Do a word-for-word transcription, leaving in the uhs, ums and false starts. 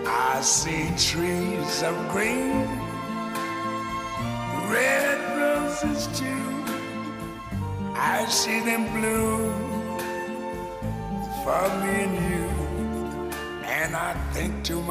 I see trees of green, red roses too. I see them bloom for me and you, and I think to myself,